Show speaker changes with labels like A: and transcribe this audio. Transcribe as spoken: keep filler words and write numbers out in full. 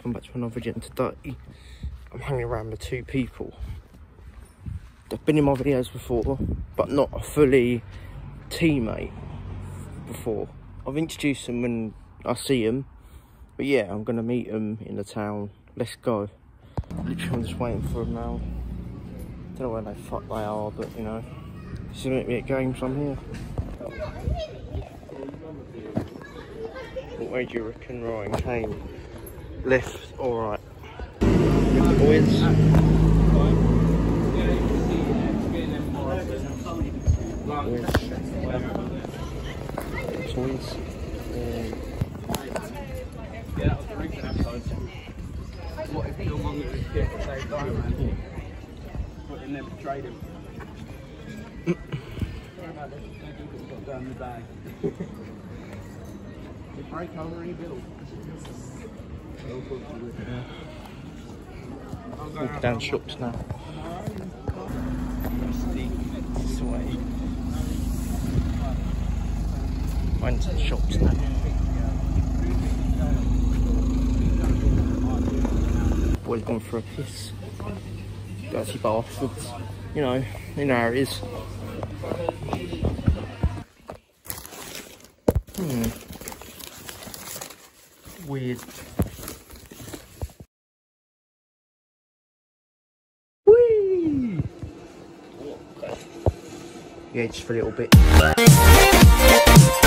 A: welcome back to another video. And today I'm hanging around with two people. They've been in my videos before, but not a fully teammate before. I've introduced them when I see them, but yeah, I'm gonna meet them in the town. Let's go. Literally, I'm just waiting for them now. Don't know where they fuck they are, but you know, this is meant to be a game, so I'm here. What way do you reckon Ryan came? Left or right? With the boys. Toys.
B: What if you're one of the kids at the same time, man? But they never trade him. Got down the bag. You break over any bill.
A: Walk down shops now. This way. Find some shops now. Boys gone for a piss. Dirty bastards. You know, you know how it is. Hmm. Weird. Whee! Yeah, just for a little bit.